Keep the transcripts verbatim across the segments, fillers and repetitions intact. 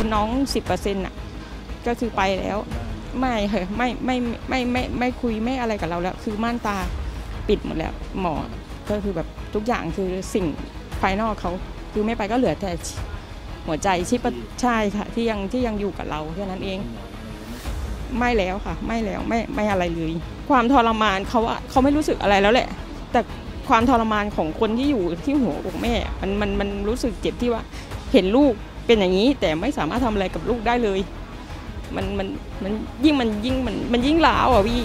น้องสิบเปอร์เซ็นต์อ่ะก็คือไปแล้วไม่เหรอไม่ไม่ไม่ไม่ไม่คุยไม่อะไรกับเราแล้วคือม่านตาปิดหมดแล้วหมอก็คือแบบทุกอย่างคือสิ่งภายนอกเขาคือไม่ไปก็เหลือแต่หัวใจชีพใช่ค่ะที่ยังที่ยังอยู่กับเราแค่นั้นเองไม่แล้วค่ะไม่แล้วไม่ไม่อะไรเลยความทรมานเขาอะเขาไม่รู้สึกอะไรแล้วแหละแต่ความทรมานของคนที่อยู่ที่หัวอกแม่มันมันมันรู้สึกเจ็บที่ว่าเห็นลูกเป็นอย่างนี้แต่ไม่สามารถทำอะไรกับลูกได้เลยมันมันมันยิ่งมันยิ่งมันมันยิ่งล้าวอ่ะพี่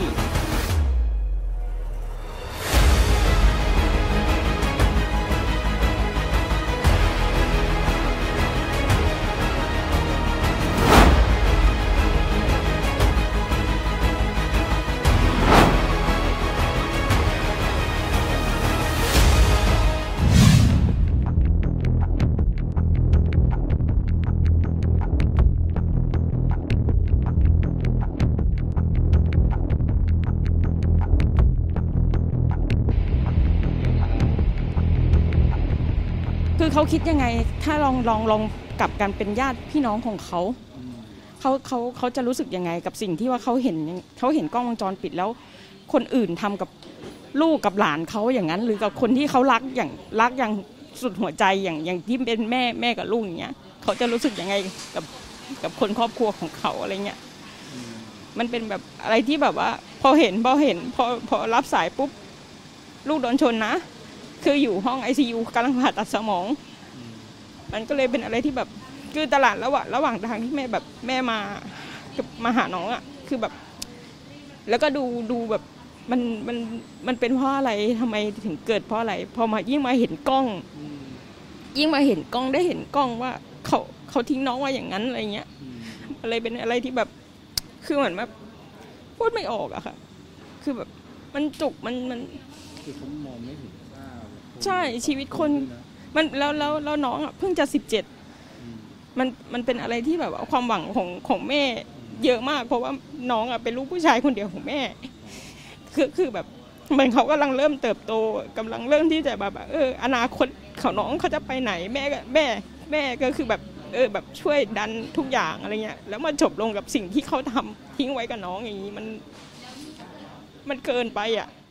คือเขาคิดยังไงถ้าลองลองลองกลับกันเป็นญาติพี่น้องของเขาเขาเขาเขาจะรู้สึกยังไงกับสิ่งที่ว่าเขาเห็นเขาเห็นกล้องวงจรปิดแล้วคนอื่นทำกับลูกกับหลานเขาอย่างนั้นหรือกับคนที่เขารักอย่างรักอย่างสุดหัวใจอย่างอย่างที่เป็นแม่แม่กับลูกอย่างเงี้ยเขาจะรู้สึกยังไงกับกับคนครอบครัวของเขาอะไรเงี้ยมันเป็นแบบอะไรที่แบบว่าพอเห็นพอเห็นพอพอรับสายปุ๊บลูกโดนชนนะคืออยู่ห้อง ไอ ซี ยู กำลังผ่าตัดสมองมันก็เลยเป็นอะไรที่แบบคือตลาดระหว่างระหว่างทางที่แม่แบบแม่มามาหาน้องอ่ะคือแบบแล้วก็ดูดูแบบมันมันมันเป็นเพราะอะไรทำไมถึงเกิดเพราะอะไรพอมายิ่งมาเห็นกล้องยิ่งมาเห็นกล้องได้เห็นกล้องว่าเขาเขาทิ้งน้องไว้อย่างนั้นอะไรเงี้ยอะไรเป็นอะไรที่แบบคือเหมือนแบบพูดไม่ออกอะค่ะคือแบบมันจุกมันมันคือเขามองไม่ถึงค่าใช่ชีวิตคนมันแล้วแล้วแล้วน้องอ่ะเพิ่งจะสิบเจ็ดมันมันเป็นอะไรที่แบบความหวังของของแม่เยอะมากเพราะว่าน้องอ่ะเป็นลูกผู้ชายคนเดียวของแม่คือคือแบบเหมือนเขากำลังเริ่มเติบโตกำลังเริ่มที่จะแบบเอออนาคตเขาน้องเขาจะไปไหนแม่แม่แม่ก็คือแบบเออแบบช่วยดันทุกอย่างอะไรเงี้ยแล้วมาจบลงกับสิ่งที่เขาทำทิ้งไว้กับน้องอย่างนี้มันมันเกินไปอ่ะ